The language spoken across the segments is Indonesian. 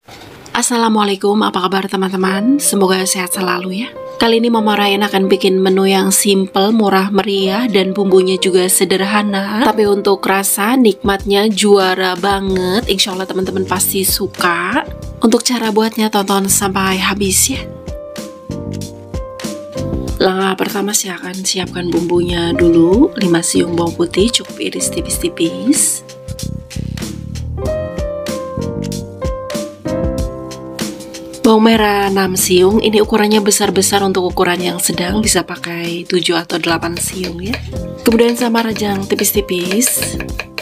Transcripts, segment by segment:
Assalamualaikum, apa kabar teman-teman? Semoga sehat selalu ya. Kali ini Mama Ryan akan bikin menu yang simple, murah meriah, dan bumbunya juga sederhana. Tapi untuk rasa nikmatnya juara banget. Insya Allah teman-teman pasti suka. Untuk cara buatnya tonton sampai habis ya. Langkah pertama saya akan siapkan bumbunya dulu. 5 siung bawang putih cukup iris tipis-tipis. Bawang merah 6 siung, ini ukurannya besar-besar, untuk ukuran yang sedang bisa pakai 7 atau 8 siung ya. Kemudian sama rajang tipis-tipis.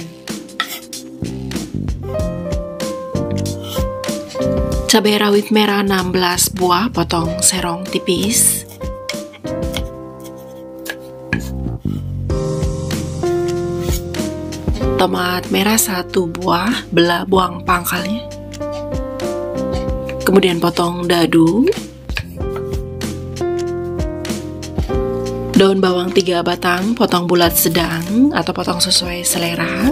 Cabai rawit merah 16 buah, potong serong tipis. Tomat merah 1 buah, belah buang pangkalnya. Kemudian potong dadu. Daun bawang 3 batang, potong bulat sedang atau potong sesuai selera.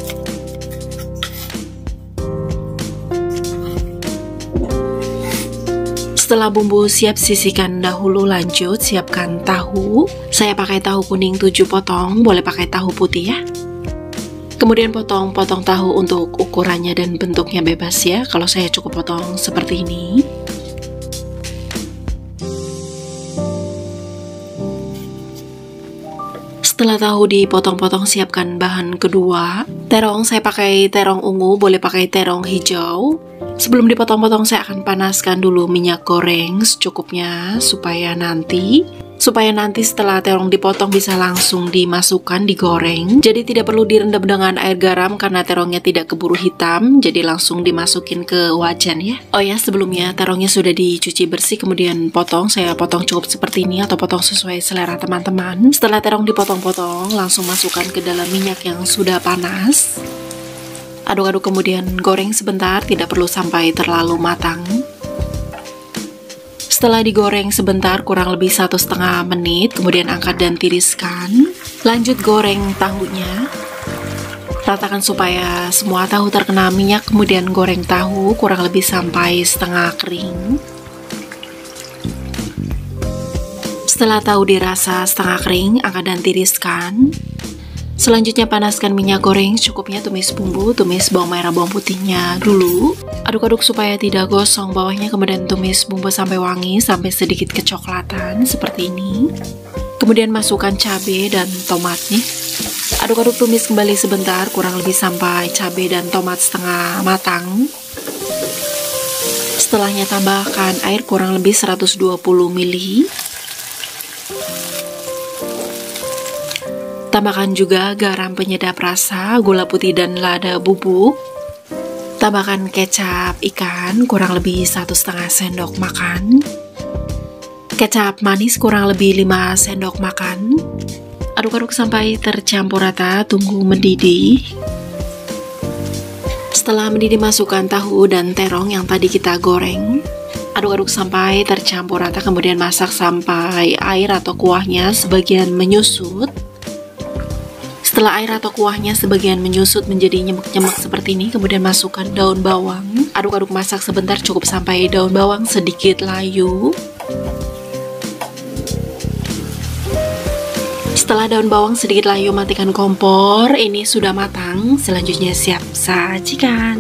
Setelah bumbu siap, sisihkan dahulu, lanjut siapkan tahu. Saya pakai tahu kuning 7 potong, boleh pakai tahu putih ya. Kemudian potong-potong tahu, untuk ukurannya dan bentuknya bebas ya. Kalau saya cukup potong seperti ini. Setelah tahu dipotong-potong, siapkan bahan kedua. Terong, saya pakai terong ungu, boleh pakai terong hijau. Sebelum dipotong-potong saya akan panaskan dulu minyak goreng secukupnya supaya nanti setelah terong dipotong bisa langsung dimasukkan, digoreng. Jadi tidak perlu direndam dengan air garam karena terongnya tidak keburu hitam, jadi langsung dimasukin ke wajan ya. Oh ya, sebelumnya terongnya sudah dicuci bersih, kemudian saya potong cukup seperti ini atau potong sesuai selera teman-teman. Setelah terong dipotong-potong, langsung masukkan ke dalam minyak yang sudah panas. Aduk-aduk, kemudian goreng sebentar, tidak perlu sampai terlalu matang. Setelah digoreng sebentar, kurang lebih 1,5 menit, kemudian angkat dan tiriskan. Lanjut goreng tahunya. Ratakan supaya semua tahu terkena minyak, kemudian goreng tahu kurang lebih sampai setengah kering. Setelah tahu dirasa setengah kering, angkat dan tiriskan. Selanjutnya panaskan minyak goreng, cukupnya tumis bumbu, tumis bawang merah bawang putihnya dulu. Aduk-aduk supaya tidak gosong bawahnya, kemudian tumis bumbu sampai wangi, sampai sedikit kecoklatan seperti ini. Kemudian masukkan cabai dan tomatnya. Aduk-aduk, tumis kembali sebentar, kurang lebih sampai cabai dan tomat setengah matang. Setelahnya tambahkan air kurang lebih 120 ml. Tambahkan juga garam penyedap rasa, gula putih dan lada bubuk. Tambahkan kecap ikan kurang lebih 1,5 sendok makan. Kecap manis kurang lebih 5 sendok makan. Aduk-aduk sampai tercampur rata, tunggu mendidih. Setelah mendidih, masukkan tahu dan terong yang tadi kita goreng. Aduk-aduk sampai tercampur rata, kemudian masak sampai air atau kuahnya sebagian menyusut. Setelah air atau kuahnya sebagian menyusut menjadi nyemek-nyemek seperti ini, kemudian masukkan daun bawang. Aduk-aduk, masak sebentar, cukup sampai daun bawang sedikit layu. Setelah daun bawang sedikit layu, matikan kompor. Ini sudah matang, selanjutnya siap sajikan.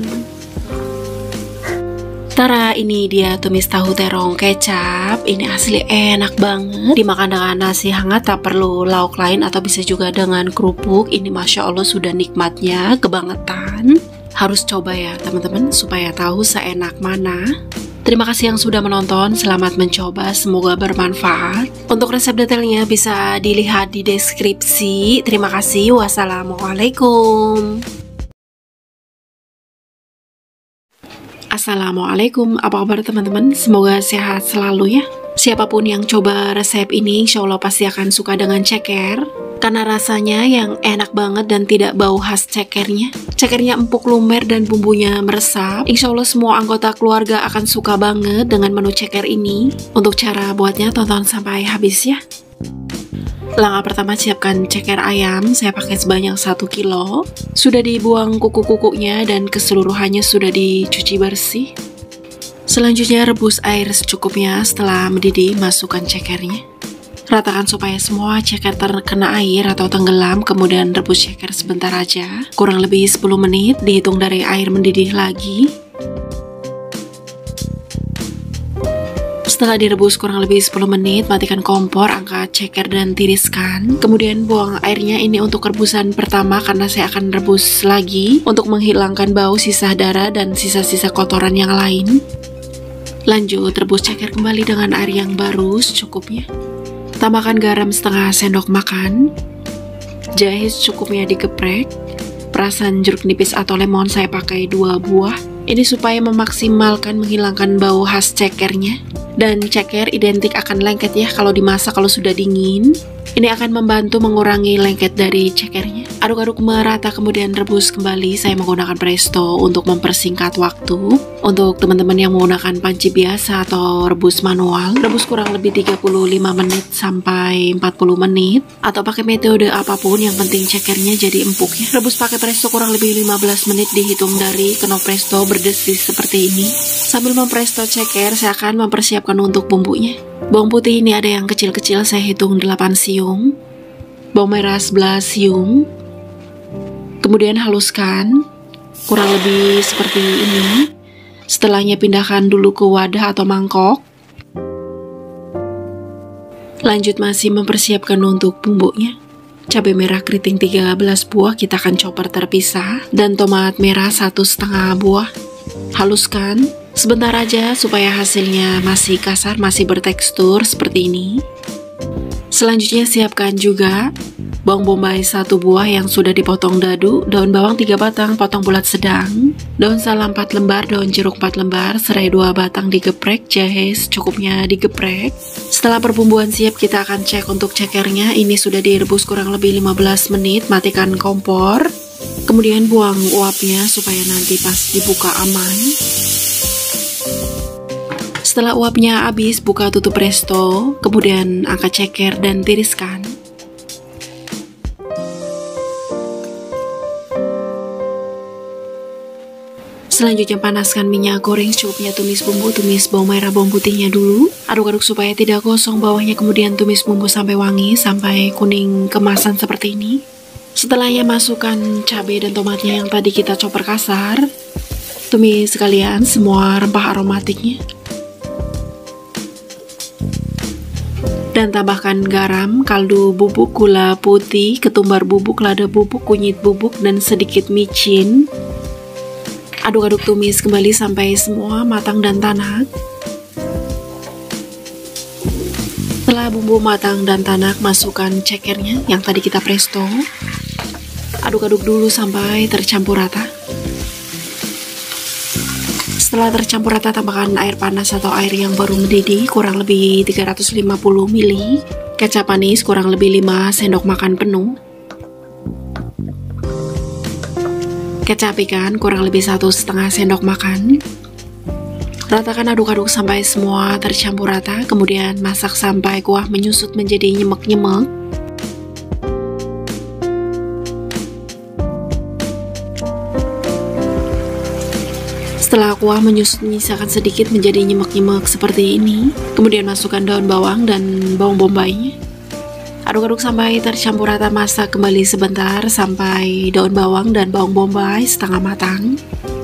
Tara, ini dia tumis tahu terong kecap. Ini asli enak banget. Dimakan dengan nasi hangat, tak perlu lauk lain atau bisa juga dengan kerupuk. Ini Masya Allah sudah nikmatnya kebangetan. Harus coba ya teman-teman supaya tahu seenak mana. Terima kasih yang sudah menonton, selamat mencoba, semoga bermanfaat. Untuk resep detailnya bisa dilihat di deskripsi. Terima kasih, wassalamualaikum. Assalamualaikum, apa kabar teman-teman? Semoga sehat selalu ya. Siapapun yang coba resep ini, insya Allah pasti akan suka dengan ceker. Karena rasanya yang enak banget dan tidak bau khas cekernya. Cekernya empuk lumer dan bumbunya meresap. Insya Allah semua anggota keluarga akan suka banget dengan menu ceker ini. Untuk cara buatnya tonton sampai habis ya. Langkah pertama, siapkan ceker ayam. Saya pakai sebanyak 1 kilo. Sudah dibuang kuku-kukunya dan keseluruhannya sudah dicuci bersih. Selanjutnya rebus air secukupnya. Setelah mendidih, masukkan cekernya. Ratakan supaya semua ceker terkena air atau tenggelam, kemudian rebus ceker sebentar aja, kurang lebih 10 menit, dihitung dari air mendidih lagi. Setelah direbus kurang lebih 10 menit, matikan kompor, angkat ceker dan tiriskan. Kemudian buang airnya ini untuk rebusan pertama karena saya akan rebus lagi untuk menghilangkan bau, sisa darah, dan sisa-sisa kotoran yang lain. Lanjut, rebus ceker kembali dengan air yang baru secukupnya. Tambahkan garam setengah sendok makan. Jahe secukupnya digeprek. Perasan jeruk nipis atau lemon saya pakai 2 buah. Ini supaya memaksimalkan menghilangkan bau khas cekernya. Dan ceker identik akan lengket ya kalau dimasak kalau sudah dingin. Ini akan membantu mengurangi lengket dari cekernya. Aduk-aduk merata kemudian rebus kembali. Saya menggunakan presto untuk mempersingkat waktu. Untuk teman-teman yang menggunakan panci biasa atau rebus manual, rebus kurang lebih 35 menit sampai 40 menit. Atau pakai metode apapun, yang penting cekernya jadi empuk ya. Rebus pakai presto kurang lebih 15 menit dihitung dari knop presto berdesis seperti ini. Sambil mempresto ceker, saya akan mempersiapkan untuk bumbunya. Bawang putih ini ada yang kecil-kecil, saya hitung 8 siung. Bawang merah 11 siung. Kemudian haluskan, kurang lebih seperti ini. Setelahnya pindahkan dulu ke wadah atau mangkok. Lanjut masih mempersiapkan untuk bumbunya. Cabai merah keriting 13 buah kita akan chopper terpisah. Dan tomat merah 1,5 buah. Haluskan sebentar aja supaya hasilnya masih kasar, masih bertekstur seperti ini. Selanjutnya siapkan juga bawang bombay 1 buah yang sudah dipotong dadu, daun bawang 3 batang potong bulat sedang, daun salam 4 lembar, daun jeruk 4 lembar, serai 2 batang digeprek, jahe secukupnya digeprek. Setelah perbumbuan siap, kita akan cek untuk cekernya. Ini sudah direbus kurang lebih 15 menit, matikan kompor. Kemudian buang uapnya supaya nanti pas dibuka aman. Setelah uapnya habis, buka tutup presto, kemudian angkat ceker dan tiriskan. Selanjutnya panaskan minyak goreng secukupnya, tumis bumbu, tumis bawang merah bawang putihnya dulu. Aduk-aduk supaya tidak gosong bawahnya, kemudian tumis bumbu sampai wangi, sampai kuning kemasan seperti ini. Setelahnya masukkan cabai dan tomatnya yang tadi kita chopper kasar. Tumis sekalian semua rempah aromatiknya. Dan tambahkan garam, kaldu bubuk, gula putih, ketumbar bubuk, lada bubuk, kunyit bubuk, dan sedikit micin. Aduk-aduk tumis kembali sampai semua matang dan tanak. Setelah bumbu matang dan tanak, masukkan cekernya yang tadi kita presto. Aduk-aduk dulu sampai tercampur rata. Setelah tercampur rata, tambahkan air panas atau air yang baru mendidih kurang lebih 350 ml. Kecap manis kurang lebih 5 sendok makan penuh. Kecap ikan kurang lebih 1,5 sendok makan. Ratakan, aduk-aduk sampai semua tercampur rata, kemudian masak sampai kuah menyusut menjadi nyemek-nyemek. Setelah kuah menyusut, menyisakan sedikit menjadi nyemek-nyemek seperti ini. Kemudian masukkan daun bawang dan bawang bombaynya. Aduk-aduk sampai tercampur rata, masak kembali sebentar sampai daun bawang dan bawang bombay setengah matang.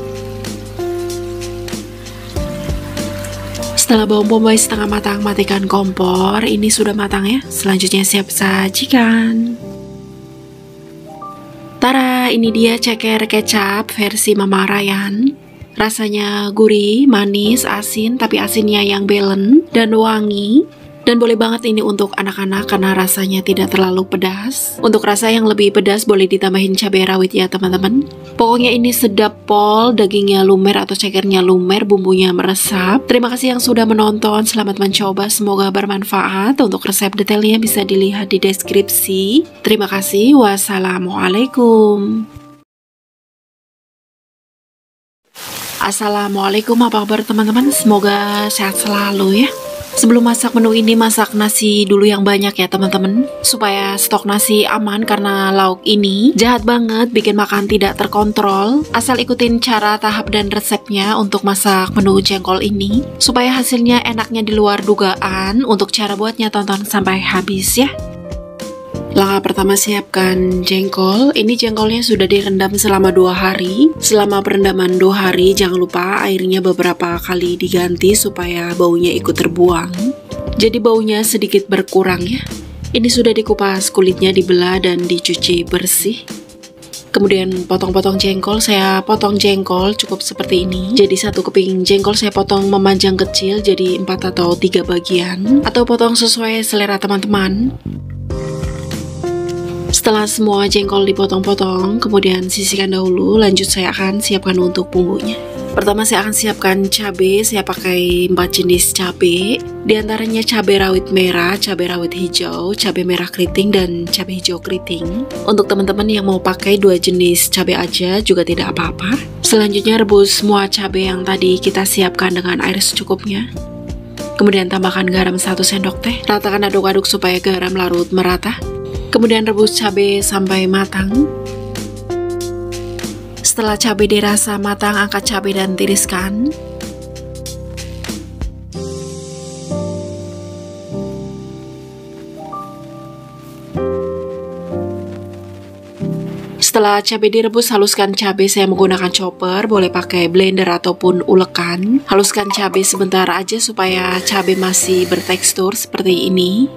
Setelah bawang bombay setengah matang, matikan kompor. Ini sudah matang ya. Selanjutnya siap sajikan. Tara, ini dia ceker kecap versi Mama Ryan. Rasanya gurih, manis, asin, tapi asinnya yang balance dan wangi. Dan boleh banget ini untuk anak-anak karena rasanya tidak terlalu pedas. Untuk rasa yang lebih pedas boleh ditambahin cabai rawit ya teman-teman. Pokoknya ini sedap pol, dagingnya lumer atau cekernya lumer, bumbunya meresap. Terima kasih yang sudah menonton, selamat mencoba, semoga bermanfaat. Untuk resep detailnya bisa dilihat di deskripsi. Terima kasih, wassalamualaikum. Assalamualaikum, apa kabar teman-teman? Semoga sehat selalu ya. Sebelum masak menu ini, masak nasi dulu yang banyak ya teman-teman, supaya stok nasi aman karena lauk ini jahat banget, bikin makan tidak terkontrol. Asal ikutin cara, tahap, dan resepnya untuk masak menu jengkol ini, supaya hasilnya enaknya di luar dugaan. Untuk cara buatnya tonton sampai habis ya. Langkah pertama, siapkan jengkol. Ini jengkolnya sudah direndam selama 2 hari. Selama perendaman 2 hari, jangan lupa airnya beberapa kali diganti supaya baunya ikut terbuang. Jadi baunya sedikit berkurang ya. Ini sudah dikupas, kulitnya dibelah dan dicuci bersih. Kemudian potong-potong jengkol, saya potong jengkol cukup seperti ini. Jadi 1 keping jengkol saya potong memanjang kecil jadi 4 atau 3 bagian. Atau potong sesuai selera teman-teman. Setelah semua jengkol dipotong-potong, kemudian sisihkan dahulu, lanjut saya akan siapkan untuk bumbunya. Pertama saya akan siapkan cabai, saya pakai 4 jenis cabai. Di antaranya cabai rawit merah, cabai rawit hijau, cabai merah keriting, dan cabai hijau keriting. Untuk teman-teman yang mau pakai 2 jenis cabai aja juga tidak apa-apa. Selanjutnya rebus semua cabai yang tadi kita siapkan dengan air secukupnya. Kemudian tambahkan garam 1 sendok teh, ratakan aduk-aduk supaya garam larut merata. Kemudian rebus cabai sampai matang. Setelah cabai dirasa matang, angkat cabai dan tiriskan. Setelah cabai direbus, haluskan cabai. Saya menggunakan chopper, boleh pakai blender ataupun ulekan. Haluskan cabai sebentar aja supaya cabai masih bertekstur seperti ini.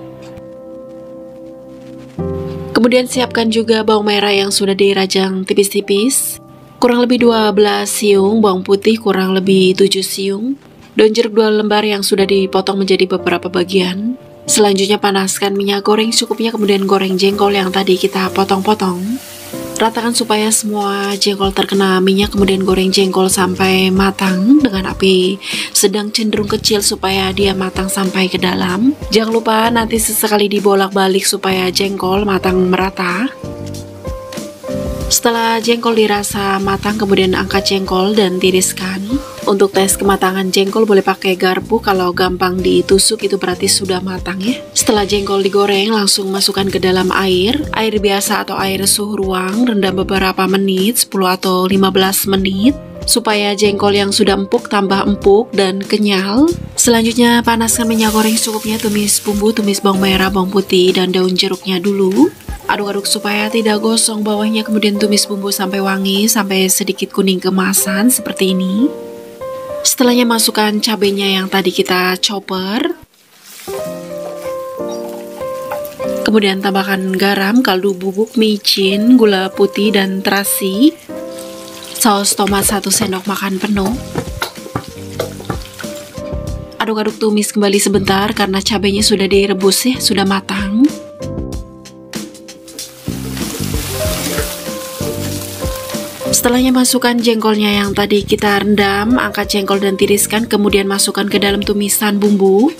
Kemudian siapkan juga bawang merah yang sudah dirajang tipis-tipis, kurang lebih 12 siung, bawang putih kurang lebih 7 siung, daun jeruk 2 lembar yang sudah dipotong menjadi beberapa bagian. Selanjutnya panaskan minyak goreng secukupnya, kemudian goreng jengkol yang tadi kita potong-potong. Ratakan supaya semua jengkol terkena minyak, kemudian goreng jengkol sampai matang dengan api sedang cenderung kecil supaya dia matang sampai ke dalam. Jangan lupa nanti sesekali dibolak-balik supaya jengkol matang merata. Setelah jengkol dirasa matang, kemudian angkat jengkol dan tiriskan. Untuk tes kematangan jengkol boleh pakai garpu, kalau gampang ditusuk itu berarti sudah matang ya. Setelah jengkol digoreng, langsung masukkan ke dalam air biasa atau air suhu ruang, rendam beberapa menit, 10 atau 15 menit, supaya jengkol yang sudah empuk tambah empuk dan kenyal. Selanjutnya panaskan minyak goreng secukupnya, tumis bumbu, tumis bawang merah, bawang putih, dan daun jeruknya dulu. Aduk-aduk supaya tidak gosong bawahnya, kemudian tumis bumbu sampai wangi, sampai sedikit kuning keemasan seperti ini. Setelahnya masukkan cabenya yang tadi kita chopper. Kemudian tambahkan garam, kaldu bubuk, micin, gula putih, dan terasi. Saus tomat 1 sendok makan penuh. Aduk-aduk, tumis kembali sebentar karena cabenya sudah direbus ya, sudah matang. Setelahnya masukkan jengkolnya yang tadi kita rendam, angkat jengkol dan tiriskan, kemudian masukkan ke dalam tumisan bumbu.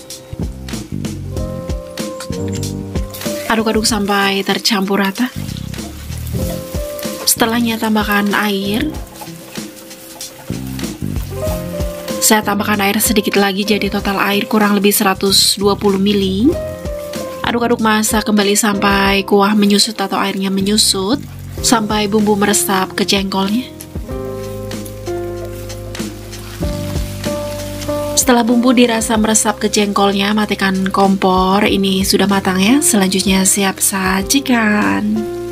Aduk-aduk sampai tercampur rata. Setelahnya tambahkan air. Saya tambahkan air sedikit lagi, jadi total air kurang lebih 120 ml. Aduk-aduk, masak kembali sampai kuah menyusut atau airnya menyusut, sampai bumbu meresap ke jengkolnya. Setelah bumbu dirasa meresap ke jengkolnya, matikan kompor. Ini sudah matang ya. Selanjutnya siap sajikan.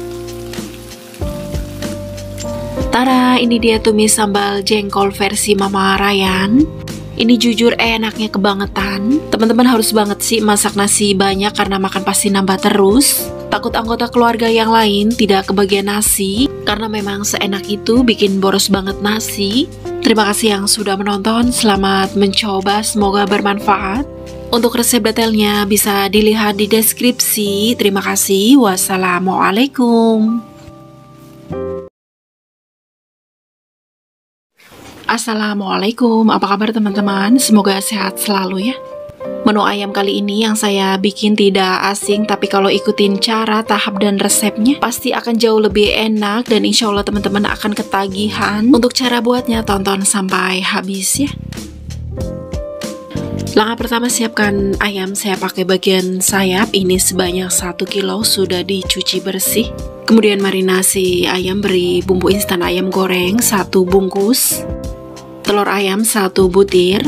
Tada, ini dia tumis sambal jengkol versi Mama Ryan. Ini jujur enaknya kebangetan. Teman-teman harus banget sih masak nasi banyak karena makan pasti nambah terus. Takut anggota keluarga yang lain tidak kebagian nasi, karena memang seenak itu bikin boros banget nasi. Terima kasih yang sudah menonton, selamat mencoba, semoga bermanfaat. Untuk resep detailnya bisa dilihat di deskripsi. Terima kasih, wassalamualaikum. Assalamualaikum, apa kabar teman-teman? Semoga sehat selalu ya. Menu ayam kali ini yang saya bikin tidak asing, tapi kalau ikutin cara, tahap, dan resepnya pasti akan jauh lebih enak dan insya Allah teman-teman akan ketagihan. Untuk cara buatnya tonton sampai habis ya. Langkah pertama, siapkan ayam. Saya pakai bagian sayap, ini sebanyak 1 kilo sudah dicuci bersih. Kemudian marinasi ayam, beri bumbu instan ayam goreng 1 bungkus, telur ayam 1 butir,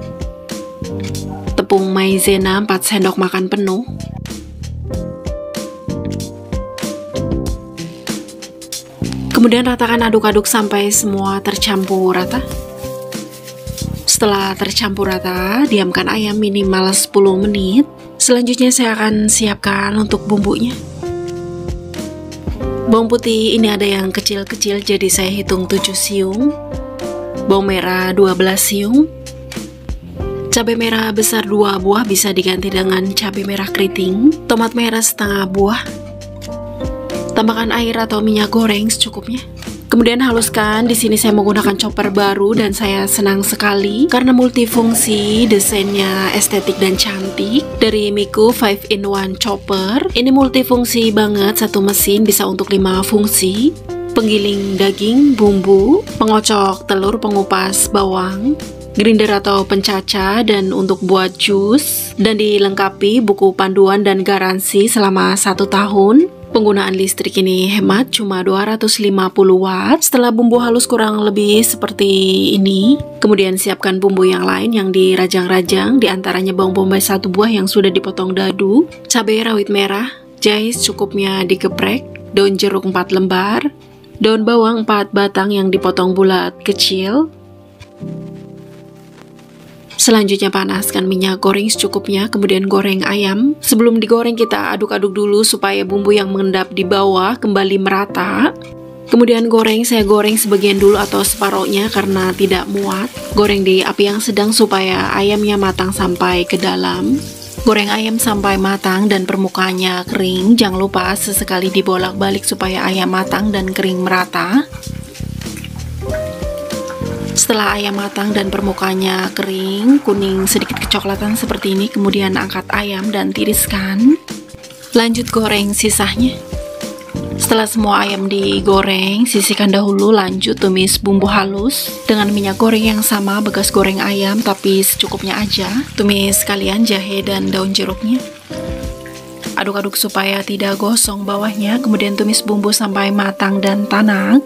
tepung maizena 4 sendok makan penuh, kemudian ratakan, aduk-aduk sampai semua tercampur rata. Setelah tercampur rata, diamkan ayam minimal 10 menit. Selanjutnya saya akan siapkan untuk bumbunya. Bawang putih ini ada yang kecil-kecil, jadi saya hitung 7 siung. Bawang merah 12 siung. Cabai merah besar 2 buah, bisa diganti dengan cabai merah keriting. Tomat merah setengah buah. Tambahkan air atau minyak goreng secukupnya. Kemudian haluskan. Di sini saya menggunakan chopper baru dan saya senang sekali karena multifungsi, desainnya estetik dan cantik. Dari Miku 5-in-1 chopper. Ini multifungsi banget, satu mesin bisa untuk 5 fungsi. Penggiling daging, bumbu, pengocok telur, pengupas bawang, grinder atau pencacah, dan untuk buat jus. Dan dilengkapi buku panduan dan garansi selama 1 tahun. Penggunaan listrik ini hemat, cuma 250 watt. Setelah bumbu halus kurang lebih seperti ini, kemudian siapkan bumbu yang lain yang dirajang-rajang, diantaranya bawang bombay 1 buah yang sudah dipotong dadu, cabai rawit merah, jahe secukupnya digeprek, daun jeruk 4 lembar, daun bawang 4 batang yang dipotong bulat kecil. Selanjutnya panaskan minyak goreng secukupnya, kemudian goreng ayam. Sebelum digoreng kita aduk-aduk dulu supaya bumbu yang mengendap di bawah kembali merata. Kemudian goreng, saya goreng sebagian dulu atau separohnya karena tidak muat. Goreng di api yang sedang supaya ayamnya matang sampai ke dalam. Goreng ayam sampai matang dan permukaannya kering. Jangan lupa sesekali dibolak-balik supaya ayam matang dan kering merata. Setelah ayam matang dan permukaannya kering, kuning sedikit kecoklatan seperti ini, kemudian angkat ayam dan tiriskan. Lanjut goreng sisanya. Setelah semua ayam digoreng, sisihkan dahulu, lanjut tumis bumbu halus. Dengan minyak goreng yang sama, bekas goreng ayam tapi secukupnya aja. Tumis sekalian jahe dan daun jeruknya. Aduk-aduk supaya tidak gosong bawahnya, kemudian tumis bumbu sampai matang dan tanak.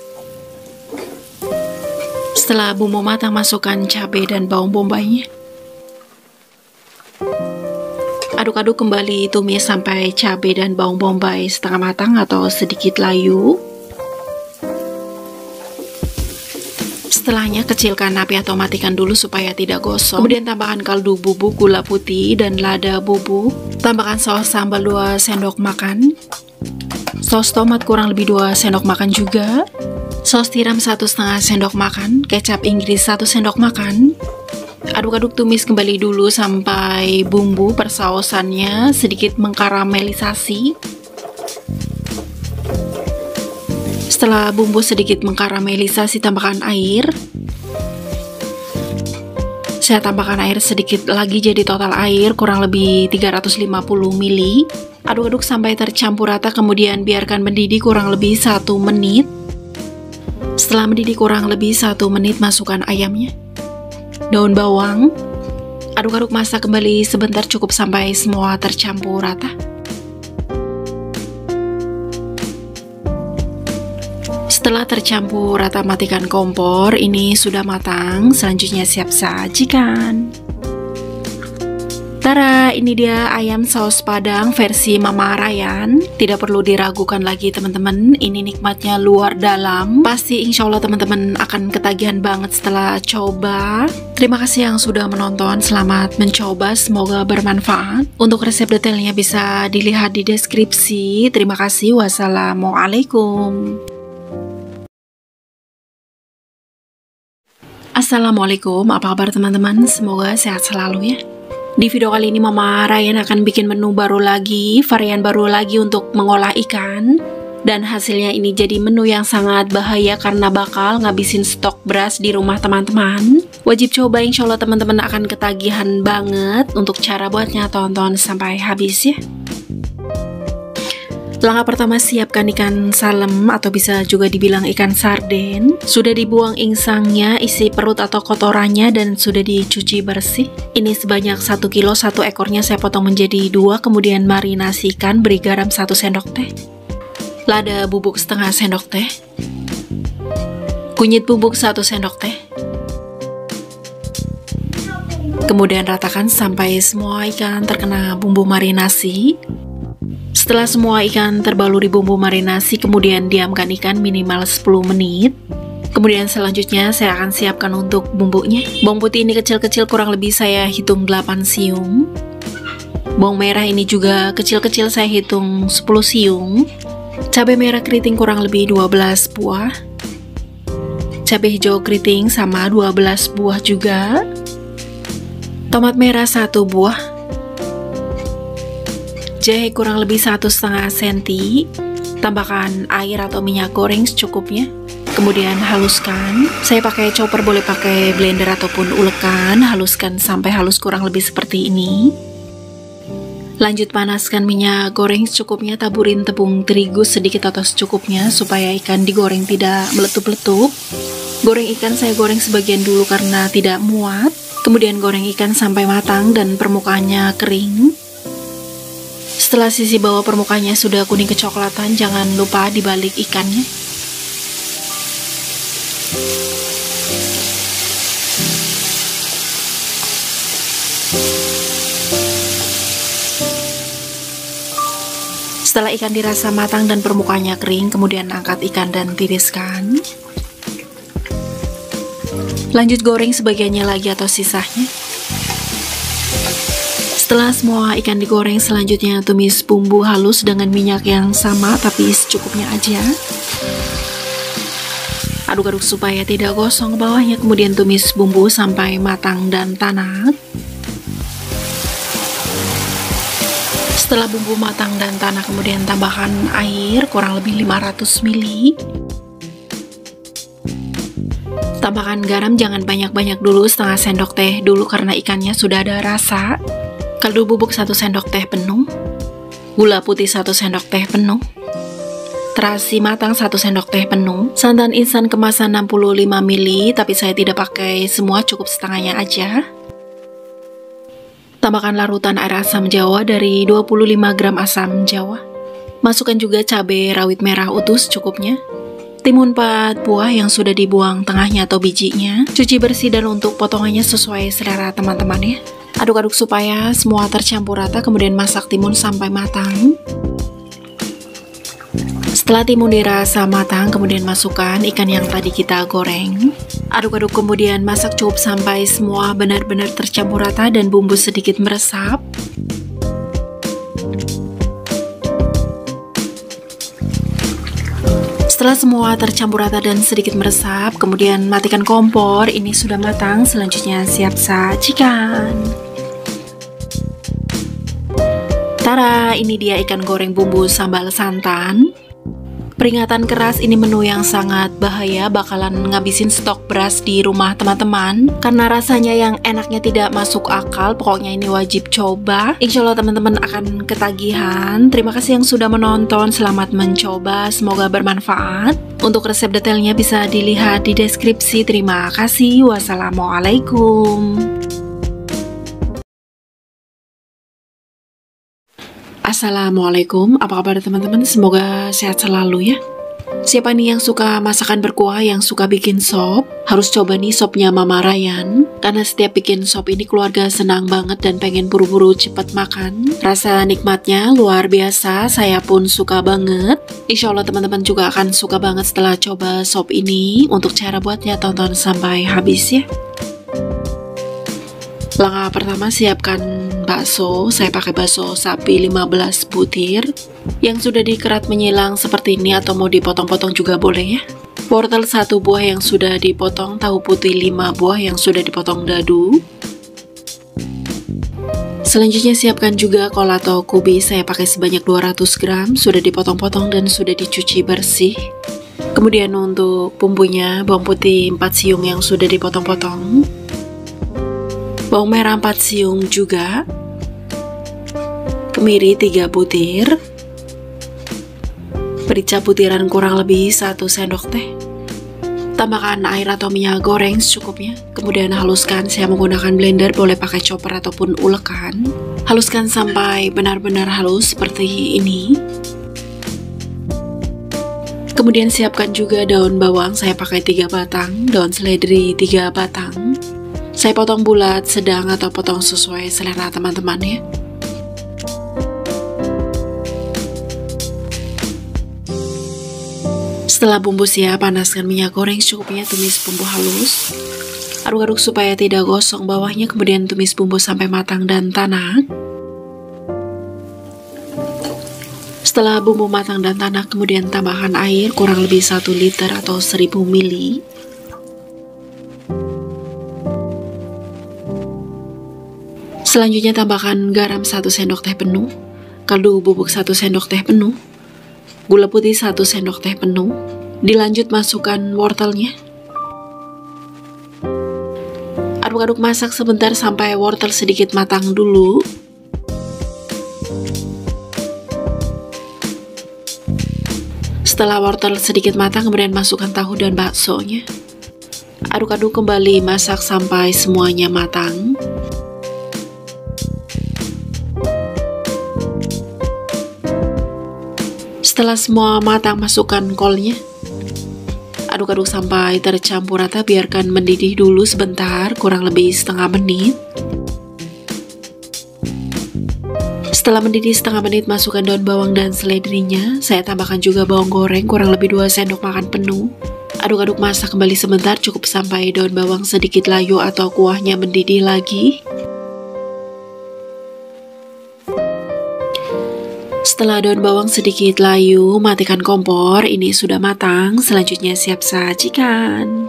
Setelah bumbu matang, masukkan cabai dan bawang bombaynya. Aduk-aduk kembali, tumis sampai cabai dan bawang bombay setengah matang atau sedikit layu. Setelahnya kecilkan api atau matikan dulu supaya tidak gosong. Kemudian tambahkan kaldu bubuk, gula putih, dan lada bubuk. Tambahkan saus sambal 2 sendok makan. Saus tomat kurang lebih 2 sendok makan juga. Saus tiram 1,5 sendok makan, kecap Inggris 1 sendok makan. Aduk-aduk, tumis kembali dulu sampai bumbu persausannya sedikit mengkaramelisasi. Setelah bumbu sedikit mengkaramelisasi, tambahkan air. Saya tambahkan air sedikit lagi, jadi total air kurang lebih 350 ml. Aduk-aduk sampai tercampur rata, kemudian biarkan mendidih kurang lebih 1 menit. Setelah mendidih kurang lebih 1 menit, masukkan ayamnya. Daun bawang. Aduk-aduk, masak kembali sebentar, cukup sampai semua tercampur rata. Setelah tercampur rata, matikan kompor. Ini sudah matang. Selanjutnya siap sajikan. Tara, ini dia ayam saus padang versi Mama Ryan. Tidak perlu diragukan lagi teman-teman, ini nikmatnya luar dalam. Pasti insya Allah teman-teman akan ketagihan banget setelah coba. Terima kasih yang sudah menonton, selamat mencoba, semoga bermanfaat. Untuk resep detailnya bisa dilihat di deskripsi. Terima kasih, wassalamualaikum. Assalamualaikum, apa kabar teman-teman? Semoga sehat selalu ya. Di video kali ini Mama Ryan akan bikin menu baru lagi, varian baru lagi untuk mengolah ikan. Dan hasilnya ini jadi menu yang sangat bahaya karena bakal ngabisin stok beras di rumah teman-teman. Wajib coba, insya Allah teman-teman akan ketagihan banget. Untuk cara buatnya tonton sampai habis ya. Langkah pertama, siapkan ikan salem atau bisa juga dibilang ikan sarden. Sudah dibuang insangnya, isi perut atau kotorannya, dan sudah dicuci bersih. Ini sebanyak 1 kilo, 1 ekornya saya potong menjadi 2, kemudian marinasikan, beri garam 1 sendok teh. Lada bubuk setengah sendok teh. Kunyit bubuk 1 sendok teh. Kemudian ratakan sampai semua ikan terkena bumbu marinasi. Setelah semua ikan terbaluri bumbu marinasi, kemudian diamkan ikan minimal 10 menit. Kemudian selanjutnya saya akan siapkan untuk bumbunya. Bawang putih ini kecil-kecil, kurang lebih saya hitung 8 siung. Bawang merah ini juga kecil-kecil, saya hitung 10 siung. Cabai merah keriting kurang lebih 12 buah. Cabai hijau keriting sama 12 buah juga. Tomat merah 1 buah. Jahe kurang lebih 1,5 cm. Tambahkan air atau minyak goreng secukupnya. Kemudian haluskan. Saya pakai chopper, boleh pakai blender ataupun ulekan. Haluskan sampai halus kurang lebih seperti ini. Lanjut panaskan minyak goreng secukupnya. Taburin tepung terigu sedikit atau secukupnya supaya ikan digoreng tidak meletup-letup. Goreng ikan saya goreng sebagian dulu karena tidak muat. Kemudian goreng ikan sampai matang dan permukaannya kering. Setelah sisi bawah permukaannya sudah kuning kecoklatan, jangan lupa dibalik ikannya. Setelah ikan dirasa matang dan permukaannya kering, kemudian angkat ikan dan tiriskan. Lanjut goreng sebagiannya lagi atau sisanya. Setelah semua ikan digoreng, selanjutnya tumis bumbu halus dengan minyak yang sama tapi secukupnya aja. Aduk-aduk supaya tidak gosong bawahnya, kemudian tumis bumbu sampai matang dan tanak. Setelah bumbu matang dan tanak, kemudian tambahkan air kurang lebih 500 ml. Tambahkan garam, jangan banyak-banyak dulu, setengah sendok teh dulu karena ikannya sudah ada rasa. Kaldu bubuk 1 sendok teh penuh. Gula putih 1 sendok teh penuh. Terasi matang 1 sendok teh penuh. Santan instan kemasan 65 ml, tapi saya tidak pakai semua, cukup setengahnya aja. Tambahkan larutan air asam jawa dari 25 gram asam jawa. Masukkan juga cabai rawit merah utuh secukupnya. Timun 4 buah yang sudah dibuang tengahnya atau bijinya. Cuci bersih dan untuk potongannya sesuai selera teman-teman ya. Aduk-aduk supaya semua tercampur rata, kemudian masak timun sampai matang. Setelah timun dirasa matang, kemudian masukkan ikan yang tadi kita goreng. Aduk-aduk kemudian masak cukup sampai semua benar-benar tercampur rata dan bumbu sedikit meresap. Setelah semua tercampur rata dan sedikit meresap, kemudian matikan kompor. Ini sudah matang, selanjutnya siap sajikan. Tara, ini dia ikan goreng bumbu sambal santan. Peringatan keras, ini menu yang sangat bahaya, bakalan ngabisin stok beras di rumah teman-teman karena rasanya yang enaknya tidak masuk akal. Pokoknya ini wajib coba. Insya Allah teman-teman akan ketagihan. Terima kasih yang sudah menonton, selamat mencoba, semoga bermanfaat. Untuk resep detailnya bisa dilihat di deskripsi. Terima kasih, wassalamualaikum. Assalamualaikum, apa kabar teman-teman? Semoga sehat selalu ya. Siapa nih yang suka masakan berkuah, yang suka bikin sop? Harus coba nih sopnya Mama Ryan. Karena setiap bikin sop ini keluarga senang banget dan pengen buru-buru cepet makan. Rasa nikmatnya luar biasa, saya pun suka banget. Insya Allah teman-teman juga akan suka banget setelah coba sop ini. Untuk cara buatnya tonton sampai habis ya. Langkah pertama, siapkan bakso. Saya pakai bakso sapi 15 butir yang sudah dikerat menyilang seperti ini, atau mau dipotong-potong juga boleh ya. Wortel 1 buah yang sudah dipotong, tahu putih 5 buah yang sudah dipotong dadu. Selanjutnya siapkan juga kol atau kubis. Saya pakai sebanyak 200 gram, sudah dipotong-potong dan sudah dicuci bersih. Kemudian untuk bumbunya, bawang putih 4 siung yang sudah dipotong-potong. Bawang merah 4 siung juga. Kemiri 3 butir. merica butiran kurang lebih 1 sendok teh. Tambahkan air atau minyak goreng secukupnya. Kemudian haluskan, saya menggunakan blender, boleh pakai chopper ataupun ulekan. Haluskan sampai benar-benar halus seperti ini. Kemudian siapkan juga daun bawang, saya pakai 3 batang, daun seledri 3 batang. Saya potong bulat, sedang, atau potong sesuai selera teman-teman ya. Setelah bumbu siap, panaskan minyak goreng secukupnya, tumis bumbu halus. Aduk-aduk supaya tidak gosong bawahnya, kemudian tumis bumbu sampai matang dan tanak. Setelah bumbu matang dan tanak, kemudian tambahkan air kurang lebih 1 liter atau 1000 ml. Selanjutnya tambahkan garam 1 sendok teh penuh, kaldu bubuk 1 sendok teh penuh, gula putih 1 sendok teh penuh. Dilanjut masukkan wortelnya. Aduk-aduk masak sebentar sampai wortel sedikit matang dulu. Setelah wortel sedikit matang, kemudian masukkan tahu dan baksonya. Aduk-aduk kembali, masak sampai semuanya matang. Setelah semua matang, masukkan kolnya. Aduk-aduk sampai tercampur rata, biarkan mendidih dulu sebentar, kurang lebih setengah menit. Setelah mendidih setengah menit, masukkan daun bawang dan seledrinya. Saya tambahkan juga bawang goreng kurang lebih 2 sendok makan penuh. Aduk-aduk masak kembali sebentar, cukup sampai daun bawang sedikit layu atau kuahnya mendidih lagi. Setelah daun bawang sedikit layu, matikan kompor. Ini sudah matang, selanjutnya siap sajikan.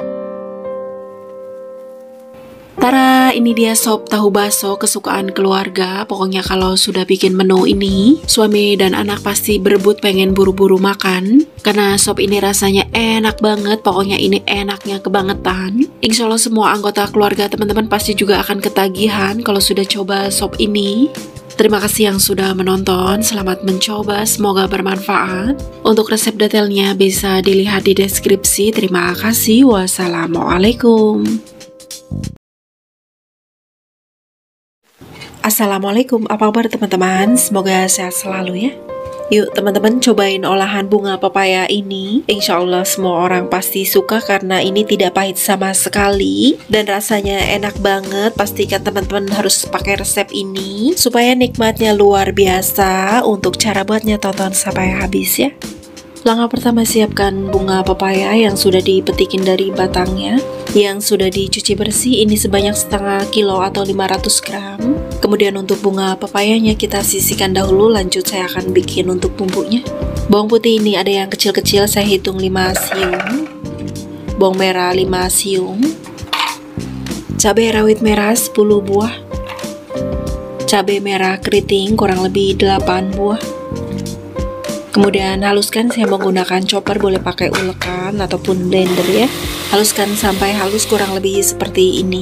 Tara, ini dia sop tahu baso kesukaan keluarga. Pokoknya kalau sudah bikin menu ini, suami dan anak pasti berebut pengen buru-buru makan. Karena sop ini rasanya enak banget, pokoknya ini enaknya kebangetan. Insya Allah semua anggota keluarga teman-teman pasti juga akan ketagihan kalau sudah coba sop ini. Terima kasih yang sudah menonton, selamat mencoba, semoga bermanfaat. Untuk resep detailnya bisa dilihat di deskripsi. Terima kasih, wassalamualaikum. Assalamualaikum, apa kabar teman-teman? Semoga sehat selalu ya. Yuk teman-teman cobain olahan bunga pepaya ini. Insya Allah semua orang pasti suka karena ini tidak pahit sama sekali dan rasanya enak banget. Pastikan teman-teman harus pakai resep ini supaya nikmatnya luar biasa. Untuk cara buatnya tonton sampai habis ya. Langkah pertama, siapkan bunga pepaya yang sudah dipetikin dari batangnya, yang sudah dicuci bersih. Ini sebanyak setengah kilo atau 500 gram. Kemudian untuk bunga pepayanya kita sisihkan dahulu, lanjut saya akan bikin untuk bumbunya. Bawang putih ini ada yang kecil-kecil, saya hitung 5 siung. Bawang merah 5 siung. Cabai rawit merah 10 buah. Cabai merah keriting kurang lebih 8 buah. Kemudian haluskan, saya menggunakan chopper, boleh pakai ulekan ataupun blender ya. Haluskan sampai halus kurang lebih seperti ini.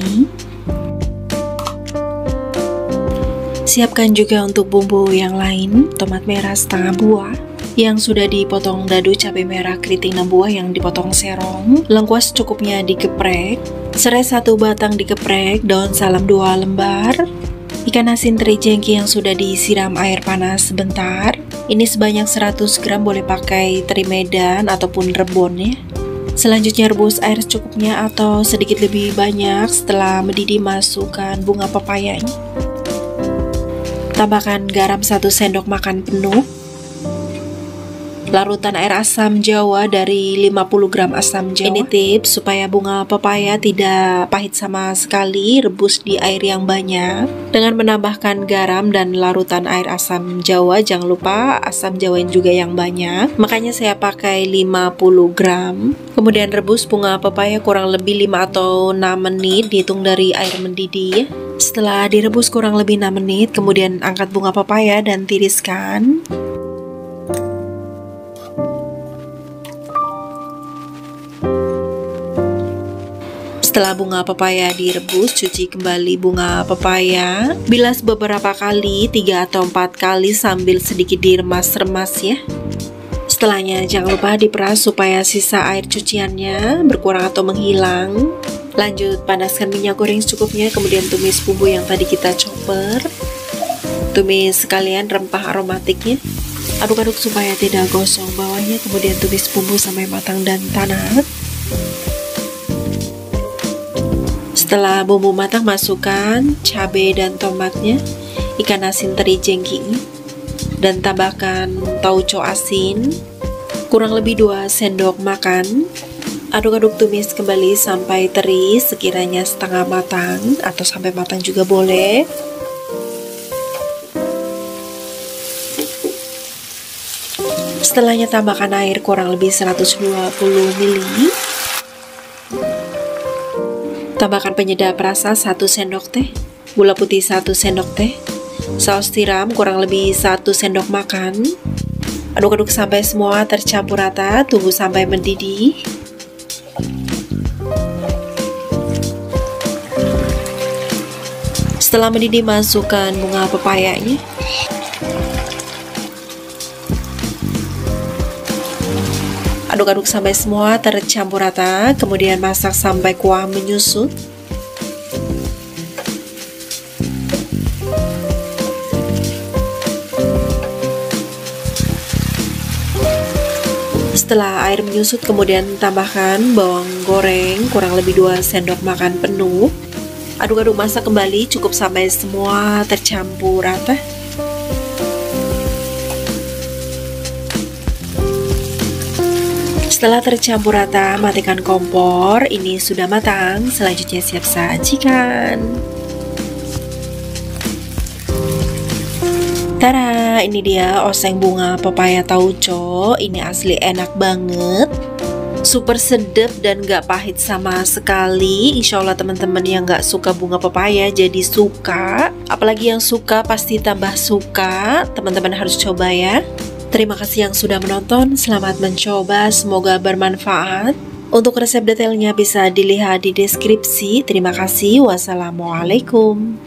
Siapkan juga untuk bumbu yang lain, tomat merah setengah buah yang sudah dipotong dadu, cabai merah keriting 6 buah yang dipotong serong, lengkuas cukupnya digeprek, serai 1 batang digeprek, daun salam 2 lembar, ikan asin teri jengki yang sudah disiram air panas sebentar. Ini sebanyak 100 gram, boleh pakai teri medan ataupun rebon ya. Selanjutnya rebus air secukupnya atau sedikit lebih banyak. Setelah mendidih, masukkan bunga pepayanya. Tambahkan garam 1 sendok makan penuh. Larutan air asam jawa dari 50 gram asam jawa. Ini tips supaya bunga pepaya tidak pahit sama sekali. Rebus di air yang banyak dengan menambahkan garam dan larutan air asam jawa. Jangan lupa asam jawa juga yang banyak, makanya saya pakai 50 gram. Kemudian rebus bunga pepaya kurang lebih 5 atau 6 menit, dihitung dari air mendidih. Setelah direbus kurang lebih 6 menit, kemudian angkat bunga pepaya dan tiriskan. Setelah bunga pepaya direbus, cuci kembali bunga pepaya. Bilas beberapa kali, 3 atau 4 kali sambil sedikit diremas-remas ya. Setelahnya jangan lupa diperas supaya sisa air cuciannya berkurang atau menghilang. Lanjut panaskan minyak goreng secukupnya, kemudian tumis bumbu yang tadi kita chopper. Tumis sekalian rempah aromatiknya. Aduk-aduk supaya tidak gosong bawahnya, kemudian tumis bumbu sampai matang dan tanak. Setelah bumbu matang, masukkan cabai dan tomatnya, ikan asin teri jengking, dan tambahkan tauco asin, kurang lebih 2 sendok makan. Aduk-aduk tumis kembali sampai teri, sekiranya setengah matang atau sampai matang juga boleh. Setelahnya tambahkan air kurang lebih 120 ml. Tambahkan penyedap rasa 1 sendok teh, gula putih 1 sendok teh, saus tiram kurang lebih 1 sendok makan. Aduk-aduk sampai semua tercampur rata, tunggu sampai mendidih. Setelah mendidih, masukkan bunga pepayanya. Aduk-aduk sampai semua tercampur rata, kemudian masak sampai kuah menyusut. Setelah air menyusut, kemudian tambahkan bawang goreng kurang lebih 2 sendok makan penuh. Aduk-aduk masak kembali, cukup sampai semua tercampur rata. Setelah tercampur rata, matikan kompor. Ini sudah matang, selanjutnya siap sajikan. Tada, ini dia oseng bunga pepaya tauco. Ini asli enak banget, super sedap dan gak pahit sama sekali. Insya Allah teman-teman yang gak suka bunga pepaya jadi suka. Apalagi yang suka pasti tambah suka. Teman-teman harus coba ya. Terima kasih yang sudah menonton, selamat mencoba, semoga bermanfaat. Untuk resep detailnya bisa dilihat di deskripsi. Terima kasih, wassalamualaikum.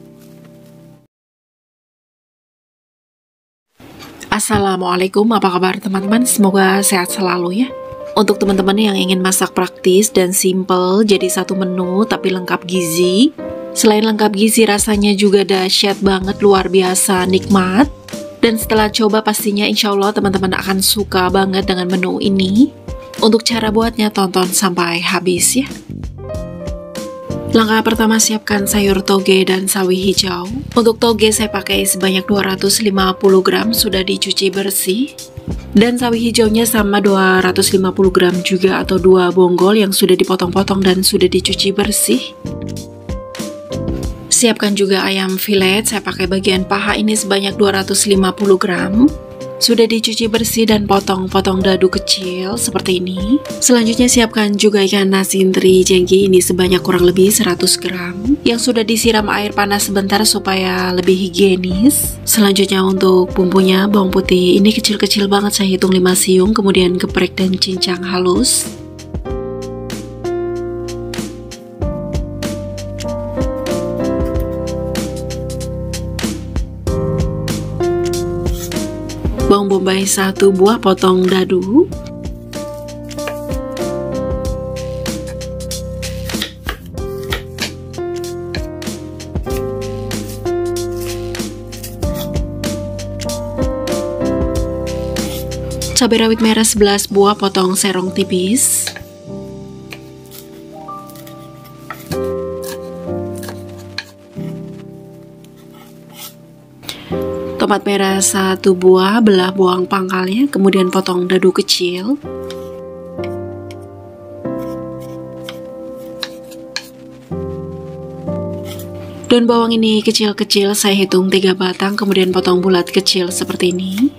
Assalamualaikum, apa kabar teman-teman? Semoga sehat selalu ya. Untuk teman-teman yang ingin masak praktis dan simple, jadi satu menu tapi lengkap gizi. Selain lengkap gizi, rasanya juga dahsyat banget, luar biasa nikmat. Dan setelah coba pastinya insya Allah teman-teman akan suka banget dengan menu ini. Untuk cara buatnya tonton sampai habis ya. Langkah pertama, siapkan sayur toge dan sawi hijau. Untuk toge saya pakai sebanyak 250 gram, sudah dicuci bersih. Dan sawi hijaunya sama 250 gram juga, atau 2 bonggol yang sudah dipotong-potong dan sudah dicuci bersih. Siapkan juga ayam filet, saya pakai bagian paha ini sebanyak 250 gram. Sudah dicuci bersih dan potong-potong dadu kecil seperti ini. Selanjutnya siapkan juga ikan asin teri jengki, ini sebanyak kurang lebih 100 gram. Yang sudah disiram air panas sebentar supaya lebih higienis. Selanjutnya untuk bumbunya, bawang putih ini kecil-kecil banget, saya hitung 5 siung, kemudian geprek dan cincang halus. Bawang bombay 1 buah, potong dadu. Cabai rawit merah 11 buah, potong serong tipis. Tomat merah 1 buah, belah buang pangkalnya, kemudian potong dadu kecil. Daun bawang ini kecil-kecil, saya hitung 3 batang, kemudian potong bulat kecil seperti ini.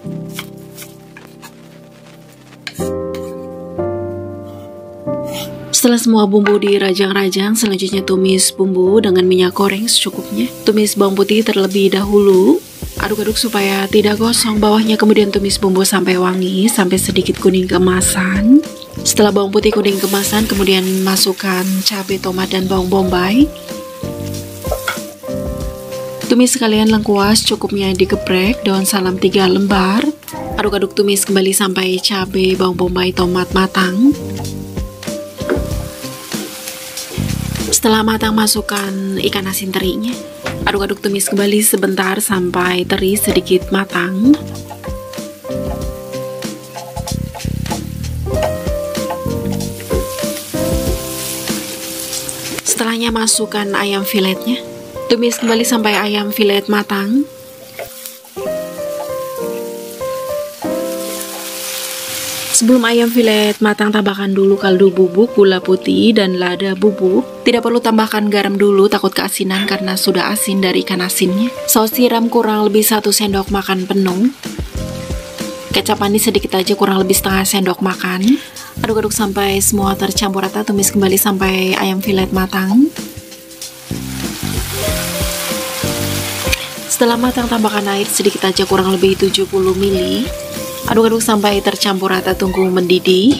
Setelah semua bumbu dirajang-rajang, selanjutnya tumis bumbu dengan minyak goreng secukupnya. Tumis bawang putih terlebih dahulu. Aduk-aduk supaya tidak gosong bawahnya, kemudian tumis bumbu sampai wangi, sampai sedikit kuning keemasan. Setelah bawang putih kuning keemasan, kemudian masukkan cabai, tomat, dan bawang bombay. Tumis sekalian lengkuas, cukupnya digeprek, daun salam 3 lembar. Aduk-aduk tumis kembali sampai cabai, bawang bombay, tomat matang. Setelah matang, masukkan ikan asin terinya. Aduk-aduk tumis kembali sebentar sampai teri sedikit matang. Setelahnya masukkan ayam filetnya. Tumis kembali sampai ayam filet matang. Sebelum ayam filet matang, tambahkan dulu kaldu bubuk, gula putih, dan lada bubuk. Tidak perlu tambahkan garam dulu, takut keasinan karena sudah asin dari ikan asinnya. Saus tiram kurang lebih 1 sendok makan penuh. Kecap manis sedikit aja, kurang lebih setengah sendok makan. Aduk-aduk sampai semua tercampur rata, tumis kembali sampai ayam filet matang. Setelah matang, tambahkan air sedikit aja, kurang lebih 70 ml. Aduk-aduk sampai tercampur rata, tunggu mendidih.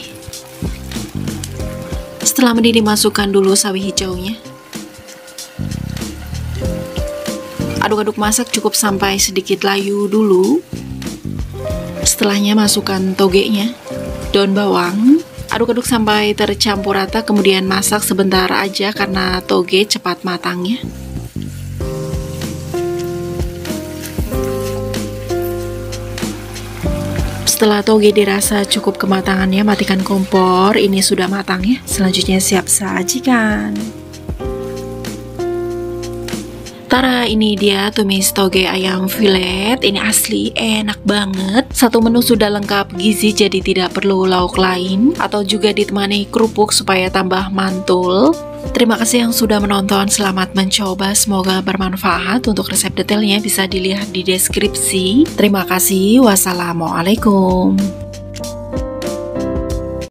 Setelah mendidih, masukkan dulu sawi hijaunya. Aduk-aduk masak cukup sampai sedikit layu dulu. Setelahnya masukkan togenya, daun bawang. Aduk-aduk sampai tercampur rata, kemudian masak sebentar aja karena toge cepat matangnya. Setelah toge dirasa cukup kematangannya, matikan kompor. Ini sudah matang ya. Selanjutnya siap sajikan. Tara, ini dia tumis toge ayam filet. Ini asli enak banget. Satu menu sudah lengkap gizi, jadi tidak perlu lauk lain, atau juga ditemani kerupuk supaya tambah mantul. Terima kasih yang sudah menonton, selamat mencoba, semoga bermanfaat. Untuk resep detailnya bisa dilihat di deskripsi. Terima kasih, wassalamualaikum.